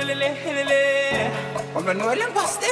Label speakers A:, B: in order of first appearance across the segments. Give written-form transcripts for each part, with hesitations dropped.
A: On va Noël en pastel.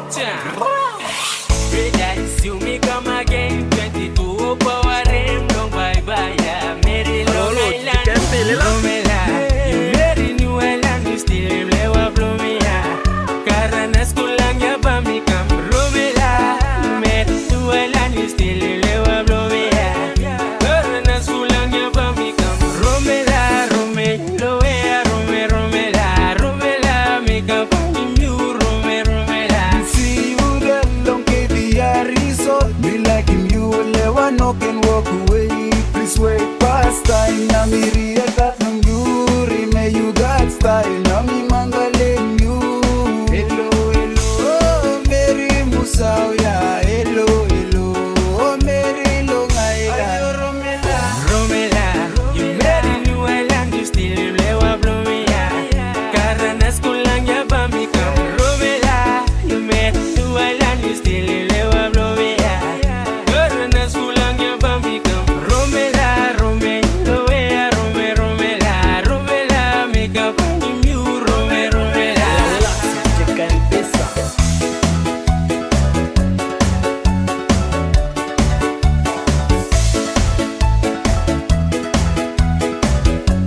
B: You me come again, 22 power him, long bye bye, yeah, Mary Long Island, Romela, you marry New Island, you still lewa blomia, Karana skulang ya bami kam, Romela, you marry New Island, you still lewa blomia, Karana skulang ya bami kam, Romela, Romela, Romela, Romela, make up you, Romela,
A: See you that long me like him, you will never knock and walk away. Please wait past time. Na mi rieta ng yuri, may you got style. Na mi mangaling you. Hello, hello, oh, Mary Musauya. Hello, hello, oh, Mary Longaiga. Ayo Romela,
B: Romela, you marry New Island, you still lewa blomia. Karana skulang ya bami kam, Romela, you marry New Island, you still lewa blomia.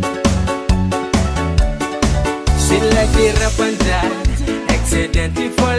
B: Like the rapanda, accidentally for